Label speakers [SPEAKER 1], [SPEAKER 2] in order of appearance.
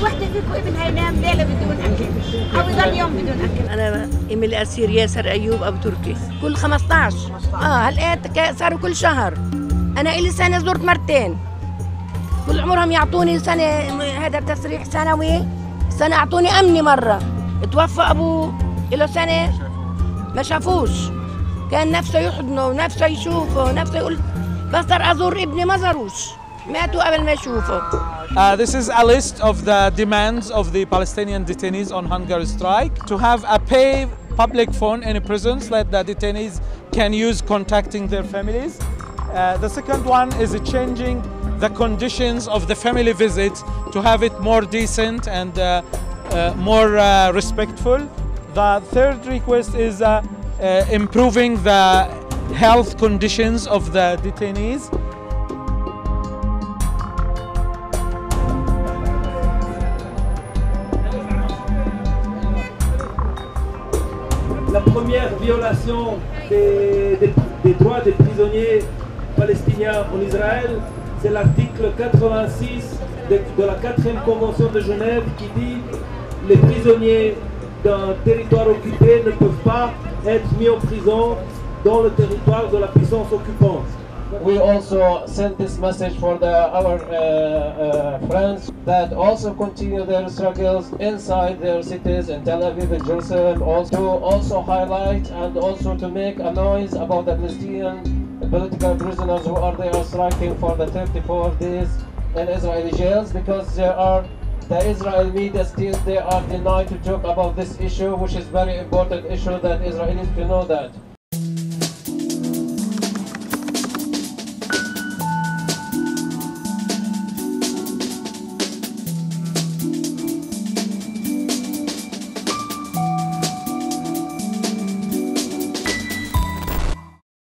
[SPEAKER 1] وحده فيكم ابنها ينام ليله بدون اكل او يضل يوم بدون اكل.
[SPEAKER 2] انا امي الاسير ياسر ايوب ابو تركي كل 15 هالقيت صاروا كل شهر. انا الي سنه زرت مرتين كل عمرهم يعطوني سنه هذا تسريح سنوي. سنه اعطوني امني مره توفى ابوه له سنه ما شافوش كان نفسه يحضنه ونفسه يشوفه ونفسه يقول بقدر ازور ابني ما زاروش ماتوا قبل ما يشوفوا.
[SPEAKER 3] This is a list of the demands of the Palestinian detainees on hunger strike to have a paid public phone in prisons that the detainees can use contacting their families. The second one is changing the conditions of the family visits to have it more decent and more respectful. The third request is improving the health conditions of the detainees.
[SPEAKER 4] La première violation des droits des prisonniers palestiniens en Israël, c'est l'article 86 de la 4e Convention de Genève qui dit que les prisonniers d'un territoire occupé ne peuvent pas être mis en prison dans le territoire de la puissance occupante.
[SPEAKER 5] We also send this message for our friends that also continue their struggles inside their cities in Tel Aviv and Jerusalem, also highlight and also to make a noise about the Palestinian political prisoners who are there striking for the 34 days in Israeli jails, because the Israel media still they are denied to talk about this issue, which is very important issue that Israelis to know that.